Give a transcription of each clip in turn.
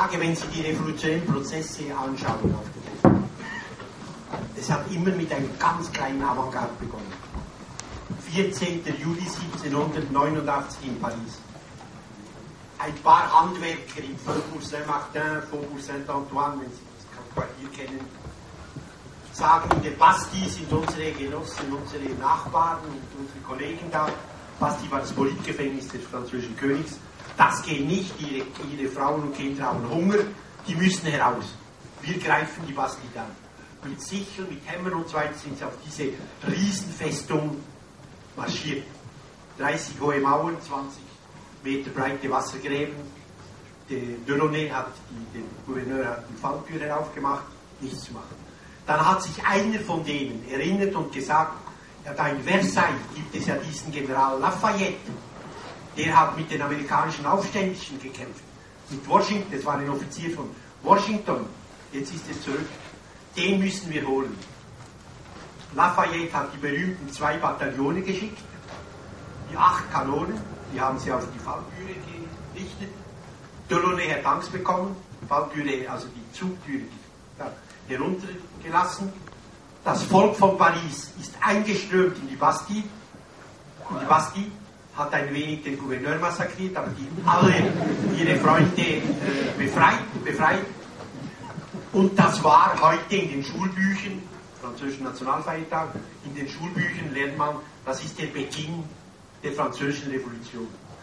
Frage, wenn Sie die revolutionären Prozesse anschauen auf der Welt. Es hat immer mit einem ganz kleinen Avantgarde begonnen. 14. Juli 1789 in Paris. Ein paar Handwerker im Faubourg Saint-Martin, Faubourg Saint-Antoine, wenn Sie das Quartier kennen, sagen, in der Bastille sind unsere Genossen, unsere Nachbarn und unsere Kollegen da. Bastille war das Politgefängnis des französischen Königs. Das geht nicht, ihre Frauen und Kinder haben Hunger, die müssen heraus. Wir greifen die Bastille an. Mit Sicheln, mit Hämmern und so weiter sind sie auf diese Riesenfestung marschiert. 30 hohe Mauern, 20 Meter breite Wassergräben. Der Delaunay hat der Gouverneur hat die Falltür heraufgemacht, nichts zu machen. Dann hat sich einer von denen erinnert und gesagt, ja, da in Versailles gibt es ja diesen General Lafayette, der hat mit den amerikanischen Aufständischen gekämpft. Mit Washington, das war ein Offizier von Washington, jetzt ist er zurück. Den müssen wir holen. Lafayette hat die berühmten 2 Bataillone geschickt, die 8 Kanonen, die haben sie auf die Falltüre gerichtet. Delaunay hat Angst bekommen, Falltüre, also die Zugtüre, heruntergelassen. Das Volk von Paris ist eingeströmt in die Bastille. Und die Bastille hat ein wenig den Gouverneur massakriert, aber die alle ihre Freunde befreit. Und das war heute in den Schulbüchern, französischen Nationalfeiertag, in den Schulbüchern lernt man, das ist der Beginn der französischen Revolution.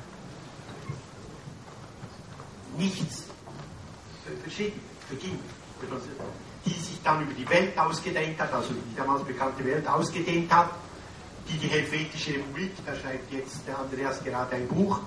Nichts, verschieden, Beginn der französischen, die sich dann über die Welt ausgedehnt hat, also die damals bekannte Welt ausgedehnt hat, die Helvetische Republik, da schreibt jetzt der Andreas gerade ein Buch,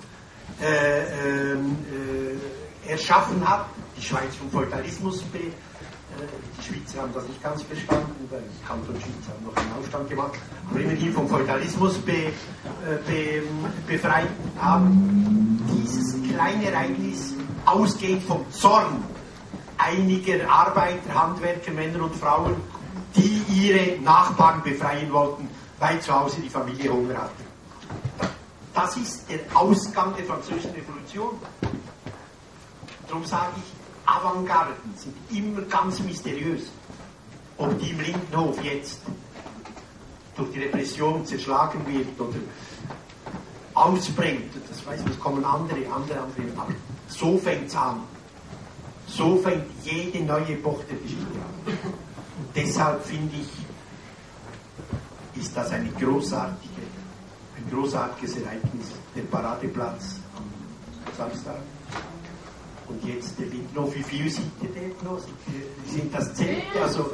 erschaffen hat, die Schweiz vom Feudalismus, die Schweizer haben das nicht ganz verstanden, weil die Kanton Schweiz haben noch einen Aufstand gemacht, aber immerhin vom Feudalismus befreit haben. Dieses kleine Ereignis, ausgehend vom Zorn einiger Arbeiter, Handwerker, Männer und Frauen, die ihre Nachbarn befreien wollten, weil zu Hause die Familie Hunger hatte. Das ist der Ausgang der französischen Revolution. Darum sage ich, Avantgarden sind immer ganz mysteriös. Ob die im Lindenhof jetzt durch die Repression zerschlagen wird oder ausbrennt, das weiß man, es kommen andere, aber so fängt es an. So fängt jede neue Epoche der Geschichte an. Und deshalb finde ich, ist das ein großartiges Ereignis, der Paradeplatz am Samstag. Und jetzt der Lindenhof, wie viel sieht ihr dort noch? Sind das 10? Also,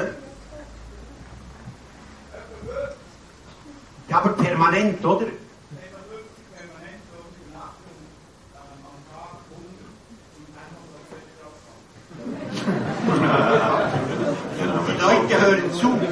ja, aber permanent, oder? Die Leute hören zu.